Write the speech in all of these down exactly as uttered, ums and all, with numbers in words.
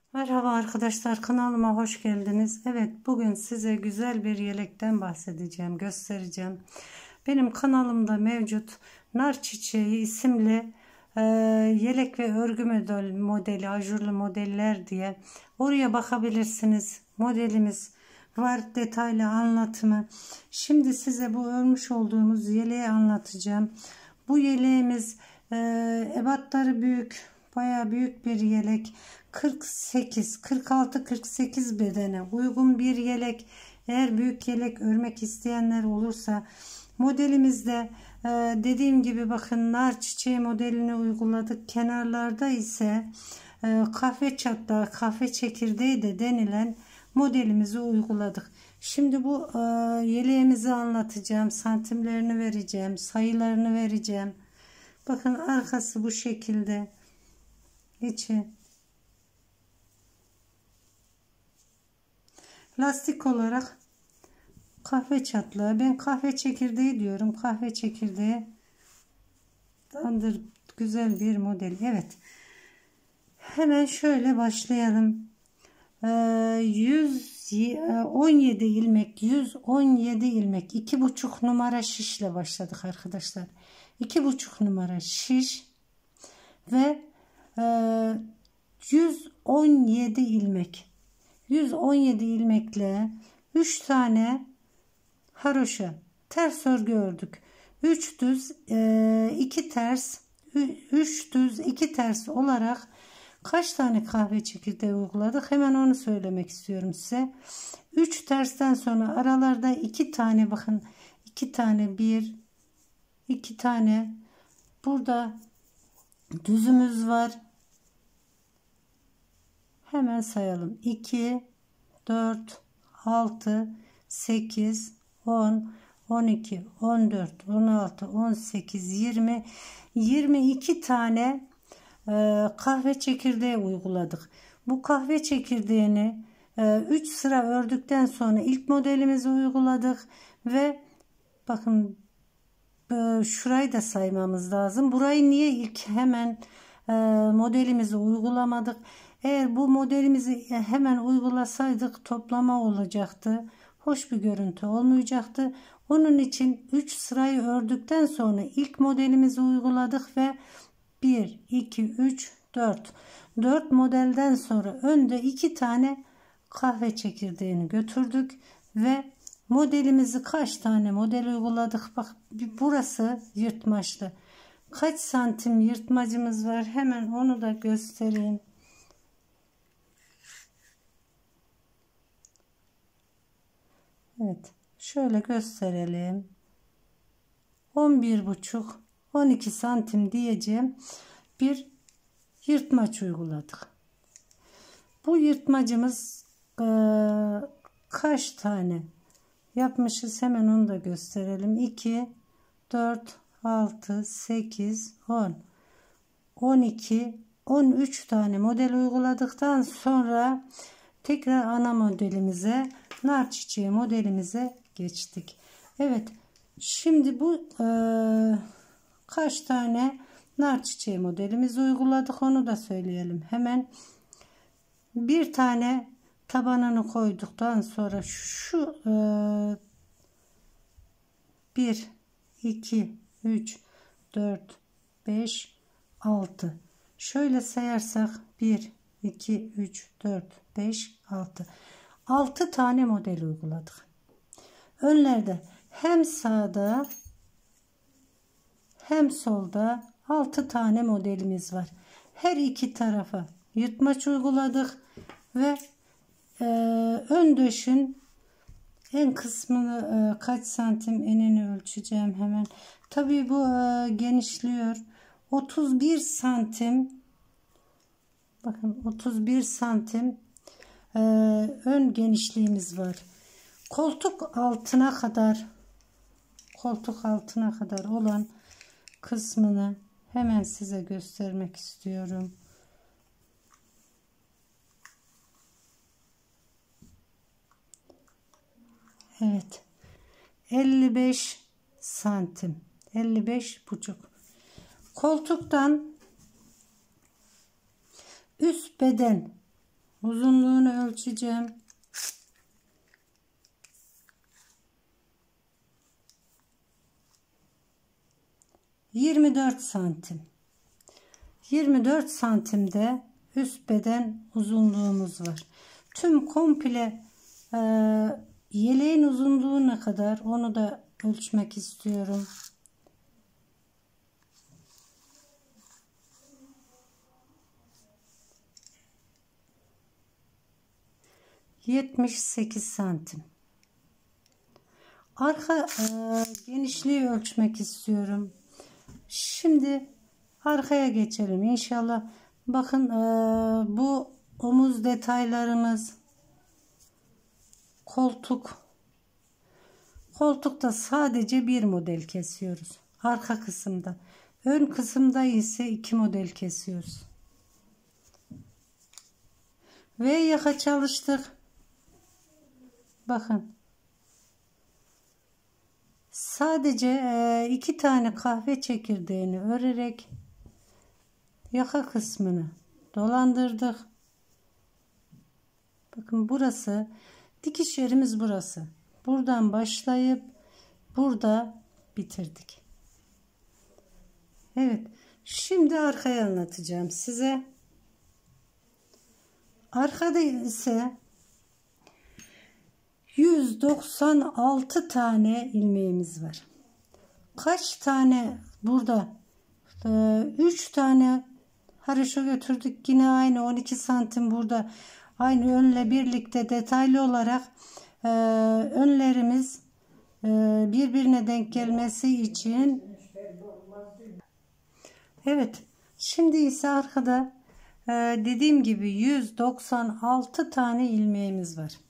Merhaba arkadaşlar, kanalıma hoş geldiniz. Evet, bugün size güzel bir yelekten bahsedeceğim, göstereceğim. Benim kanalımda mevcut Nar Çiçeği isimli e, yelek ve örgü model, modeli, ajurlu modeller diye oraya bakabilirsiniz. Modelimiz var, detaylı anlatımı. Şimdi size bu örmüş olduğumuz yeleği anlatacağım. Bu yeleğimiz e, ebatları büyük, bayağı büyük bir yelek. kırk sekiz, kırk altı, kırk sekiz bedene uygun bir yelek. Eğer büyük yelek örmek isteyenler olursa modelimizde e, dediğim gibi bakın nar çiçeği modelini uyguladık. Kenarlarda ise e, kahve çatlağı, kahve çekirdeği de denilen modelimizi uyguladık. Şimdi bu e, yeleğimizi anlatacağım. Santimlerini vereceğim. Sayılarını vereceğim. Bakın arkası bu şekilde. İçi. Lastik olarak kahve çatlağı. Ben kahve çekirdeği diyorum. Kahve çekirdeği dandır güzel bir model. Evet. Hemen şöyle başlayalım. Ee, yüz on yedi ilmek, yüz on yedi ilmek, iki buçuk numara şişle başladık arkadaşlar. iki buçuk numara şiş ve e, yüz on yedi ilmek. yüz on yedi ilmekle üç tane haroşa ters örgü ördük. üç düz iki ters, üç düz iki ters olarak kaç tane kahve çekirdeği uyguladık? Hemen onu söylemek istiyorum size. üç tersten sonra aralarda iki tane, bakın iki tane, bir iki tane burada düzümüz var. Hemen sayalım. iki, dört, altı, sekiz, on, on iki, on dört, on altı, on sekiz, yirmi, yirmi iki tane e, kahve çekirdeği uyguladık. Bu kahve çekirdeğini e, üç sıra ördükten sonra ilk modelimizi uyguladık ve bakın e, şurayı da saymamız lazım. Burayı niye ilk hemen e, modelimizi uygulamadık? Eğer bu modelimizi hemen uygulasaydık toplama olacaktı. Hoş bir görüntü olmayacaktı. Onun için üç sırayı ördükten sonra ilk modelimizi uyguladık ve bir, iki, üç, dört. dört modelden sonra önde iki tane kahve çekirdeğini götürdük ve modelimizi kaç tane model uyguladık? Bak burası yırtmaçlı. Kaç santim yırtmacımız var? Hemen onu da göstereyim. Evet, şöyle gösterelim. on bir buçuk, on iki santim diyeceğim bir yırtmaç uyguladık. Bu yırtmacımız e, kaç tane yapmışız? Hemen onu da gösterelim. iki, dört, altı, sekiz, on, on iki, on üç tane model uyguladıktan sonra tekrar ana modelimize, nar çiçeği modelimize geçtik. Evet, şimdi bu e, kaç tane nar çiçeği modelimizi uyguladık onu da söyleyelim. Hemen bir tane tabanını koyduktan sonra şu e, bir, iki, üç, dört, beş, altı. Şöyle sayarsak bir, iki, üç, dört, beş, altı. altı tane model uyguladık. Önlerde hem sağda hem solda altı tane modelimiz var. Her iki tarafa yırtmaç uyguladık ve e, ön döşün en kısmını e, kaç santim enini ölçeceğim hemen. Tabii bu e, genişliyor. otuz bir santim, bakın otuz bir santim e, ön genişliğimiz var. Koltuk altına kadar koltuk altına kadar olan kısmını hemen size göstermek istiyorum. Evet, elli beş santim, elli beş buçuk. Koltuktan üst beden uzunluğunu ölçeceğim. yirmi dört santim. yirmi dört santimde üst beden uzunluğumuz var. Tüm komple e, yeleğin uzunluğu ne kadar onu da ölçmek istiyorum. yetmiş sekiz santim. Arka e, genişliği ölçmek istiyorum. Şimdi arkaya geçelim inşallah. Bakın e, bu omuz detaylarımız, koltuk. Koltukta sadece bir model kesiyoruz. Arka kısımda. Ön kısımda ise iki model kesiyoruz. Ve yaka çalıştık. Bakın. Sadece iki tane kahve çekirdeğini örerek yaka kısmını dolandırdık. Bakın burası dikiş yerimiz burası. Buradan başlayıp burada bitirdik. Evet. Şimdi arkayı anlatacağım size. Arkada ise yüz doksan altı tane ilmeğimiz var. Kaç tane burada? üç tane haroşa götürdük. Yine aynı on iki santim burada. Aynı önle birlikte detaylı olarak e, önlerimiz e, birbirine denk gelmesi için. Evet. Şimdi ise arkada e, dediğim gibi yüz doksan altı tane ilmeğimiz var.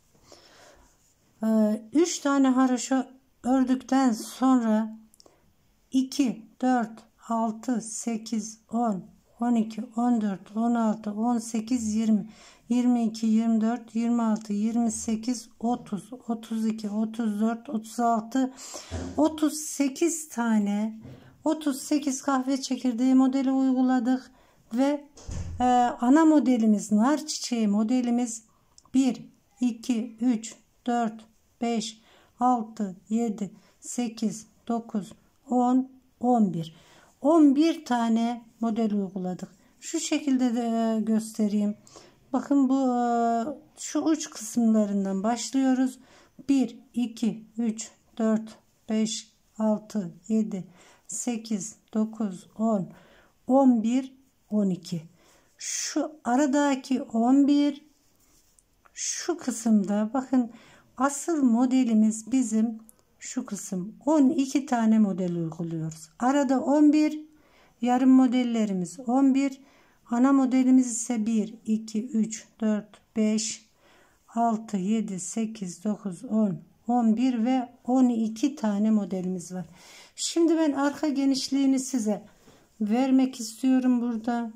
üç tane haroşa ördükten sonra iki, dört, altı, sekiz, on, on iki, on dört, on altı, on sekiz, yirmi, yirmi iki, yirmi dört, yirmi altı, yirmi sekiz, otuz, otuz iki, otuz dört, otuz altı, otuz sekiz tane otuz sekiz kahve çekirdeği modeli uyguladık ve e, ana modelimiz nar çiçeği modelimiz bir, iki, üç, dört, beş, altı, yedi, sekiz, dokuz, on, on bir. on bir tane model uyguladık. Şu şekilde de göstereyim. Bakın bu şu uç kısımlarından başlıyoruz. bir, iki, üç, dört, beş, altı, yedi, sekiz, dokuz, on, on bir, on iki. Şu aradaki on bir, şu kısımda bakın asıl modelimiz bizim şu kısım. on iki tane model uyguluyoruz. Arada on bir, yarım modellerimiz on bir, ana modelimiz ise bir, iki, üç, dört, beş, altı, yedi, sekiz, dokuz, on, on bir ve on iki tane modelimiz var. Şimdi ben arka genişliğini size vermek istiyorum burada.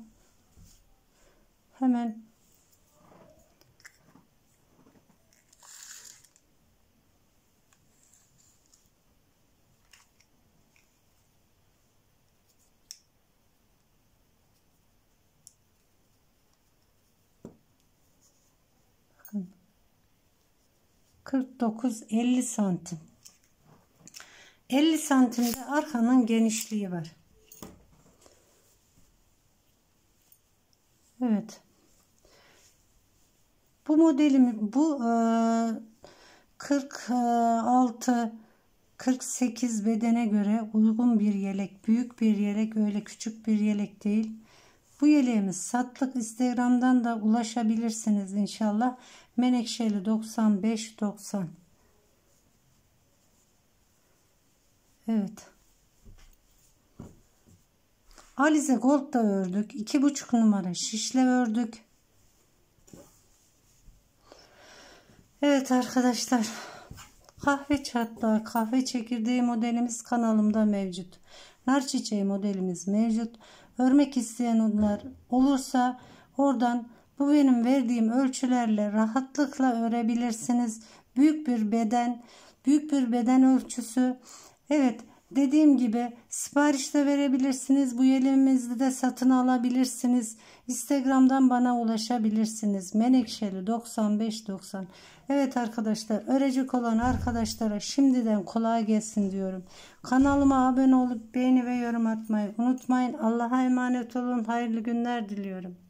Hemen kırk dokuz elli santim. elli santimde arkanın genişliği var. Evet. Bu modelimi bu kırk altı kırk sekiz bedene göre uygun bir yelek. Büyük bir yelek, öyle küçük bir yelek değil. Bu yeleğimiz satlık. Instagram'dan da ulaşabilirsiniz inşallah. Menekşeli doksan beş doksan. Evet. Alize Gold da ördük. iki buçuk numara şişle ördük. Evet arkadaşlar. Kahve çatlağı, kahve çekirdeği modelimiz kanalımda mevcut. Nar çiçeği modelimiz mevcut. Örmek isteyenler olursa oradan bu benim verdiğim ölçülerle rahatlıkla örebilirsiniz. Büyük bir beden, büyük bir beden ölçüsü. Evet, Dediğim gibi sipariş de verebilirsiniz. Bu yeleğimizi de satın alabilirsiniz. Instagram'dan bana ulaşabilirsiniz. Menekşeli doksan beş doksan. Evet arkadaşlar, örecek olan arkadaşlara şimdiden kolay gelsin diyorum. Kanalıma abone olup beğeni ve yorum atmayı unutmayın. Allah'a emanet olun. Hayırlı günler diliyorum.